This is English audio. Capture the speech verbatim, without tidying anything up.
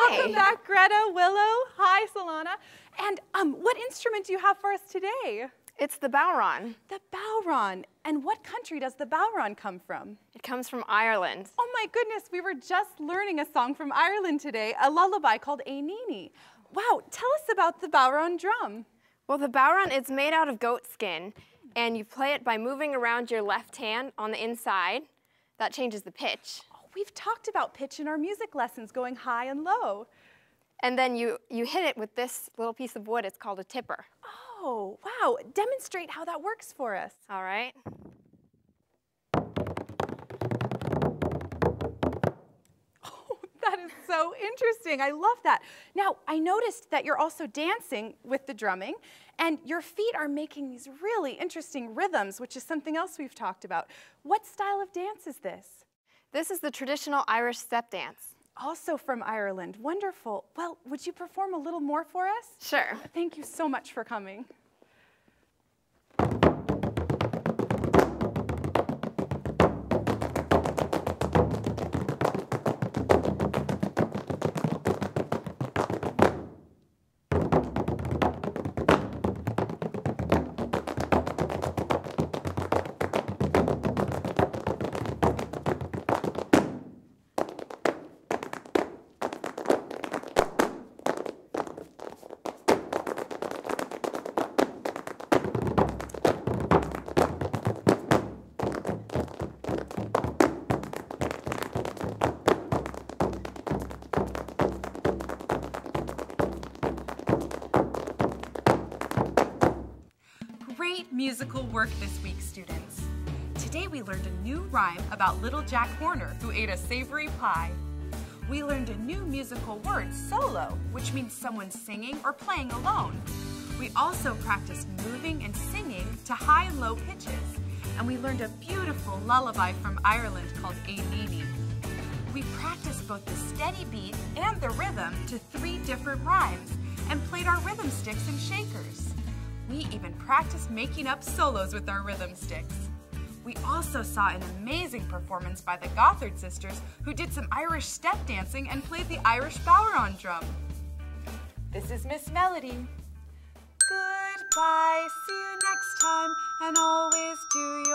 Welcome back, Greta, Willow. Hi, Solana. And um, what instrument do you have for us today? It's the bodhran. The bodhran. And what country does the bodhran come from? It comes from Ireland. Oh my goodness, we were just learning a song from Ireland today, a lullaby called Einini. Wow, tell us about the bodhran drum. Well, the bodhran is made out of goat skin, and you play it by moving around your left hand on the inside. That changes the pitch. Oh, we've talked about pitch in our music lessons, going high and low. And then you, you hit it with this little piece of wood. It's called a tipper. Oh, wow. Demonstrate how that works for us. All right. Oh, that is so interesting. I love that. Now, I noticed that you're also dancing with the drumming, and your feet are making these really interesting rhythms, which is something else we've talked about. What style of dance is this? This is the traditional Irish step dance. Also from Ireland. Wonderful. Well, would you perform a little more for us? Sure. Thank you so much for coming. Great musical work this week, students. Today we learned a new rhyme about little Jack Horner who ate a savory pie. We learned a new musical word, solo, which means someone singing or playing alone. We also practiced moving and singing to high and low pitches. And we learned a beautiful lullaby from Ireland called Einini. We practiced both the steady beat and the rhythm to three different rhymes and played our rhythm sticks and shakers. We even practiced making up solos with our rhythm sticks. We also saw an amazing performance by the Gothard sisters who did some Irish step dancing and played the Irish bodhran drum. This is Miss Melody. Goodbye, see you next time, and always do